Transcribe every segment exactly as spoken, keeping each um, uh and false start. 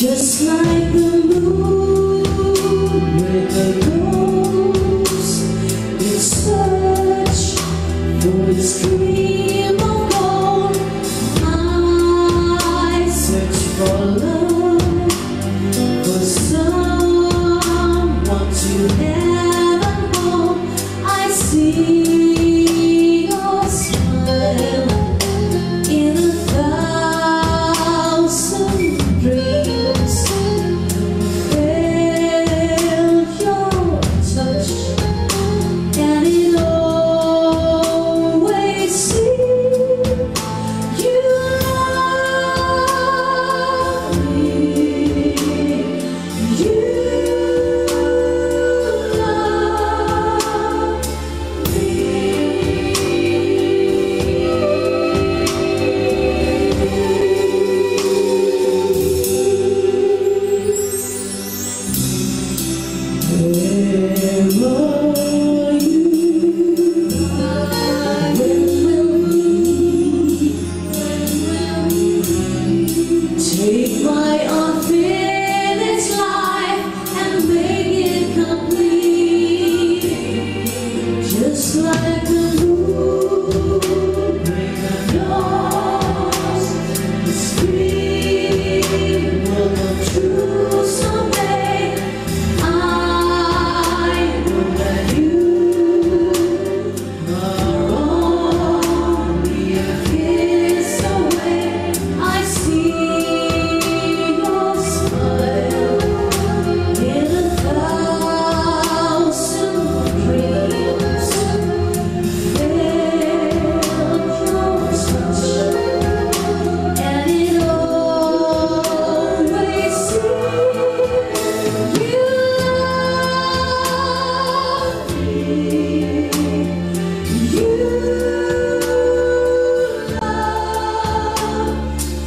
Just like the moon with a ghost in search for its dream of gold, I search for love, for someone to never know. I see your smile in a thousand dreams. Felt your touch, and it always seemed you love me. You love me. Where are you? When will we take my unfinished life and make it complete? Just like the moon knows this dream will come true someday. I know that you are only a kiss away. I see your smile in a thousand dreams. Felt your touch, and it always seemed you love me. You love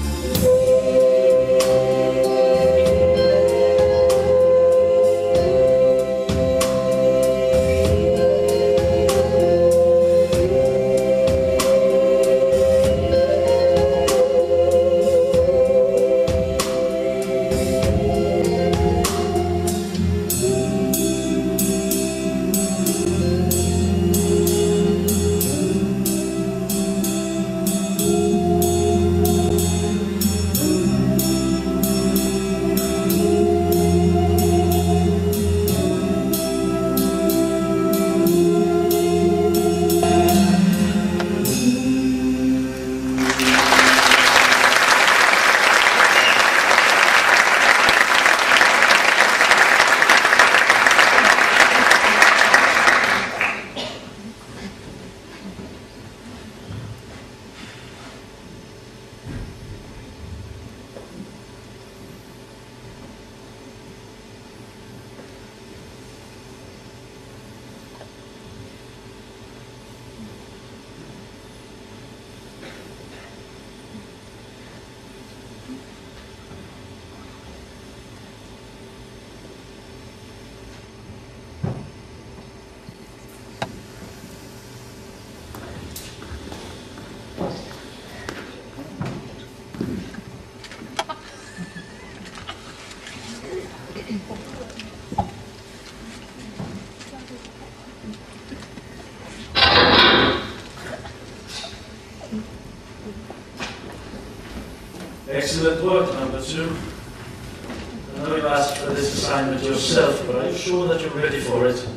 Excellent work, number two. I know you asked for this assignment yourself, but are you sure that you're ready for it?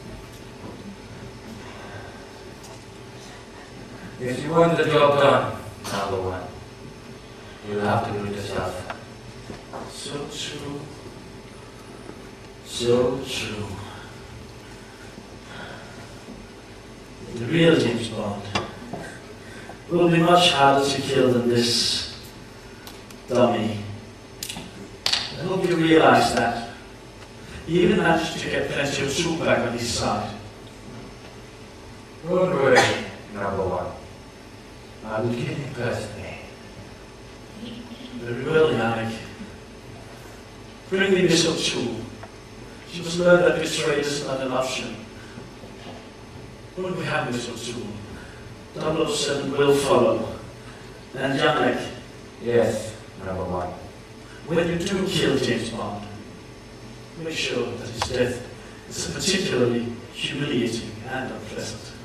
If you want the job done, number one, you'll have to do it yourself. So true. So true. The real James Bond will be much harder to kill than this dummy. I hope you realize that. He even managed to get plenty of soup back on his side. Don't worry, number one. I will kill him personally. Very well, Yannick. Bring me Miss O'Toole. She must learn that betrayal is not an option. When we have Miss O'Toole, double oh seven will follow. And Yannick. Yes, number one. when you do kill James Bond, make sure that his death is particularly humiliating and unpleasant.